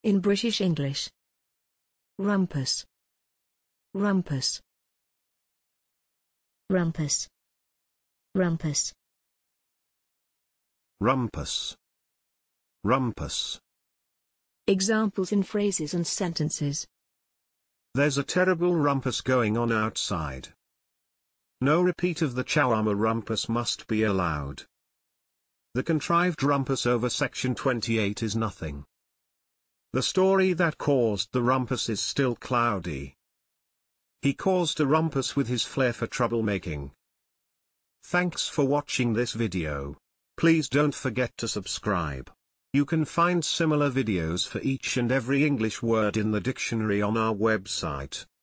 In British English. Rumpus. Rumpus. Rumpus. Rumpus. Rumpus. Rumpus. Examples in phrases and sentences. There's a terrible rumpus going on outside. No repeat of the shawarma rumpus must be allowed. The contrived rumpus over section 28 is nothing. The story that caused the rumpus is still cloudy. He caused a rumpus with his flair for troublemaking. Thanks for watching this video. Please don't forget to subscribe. You can find similar videos for each and every English word in the dictionary on our website.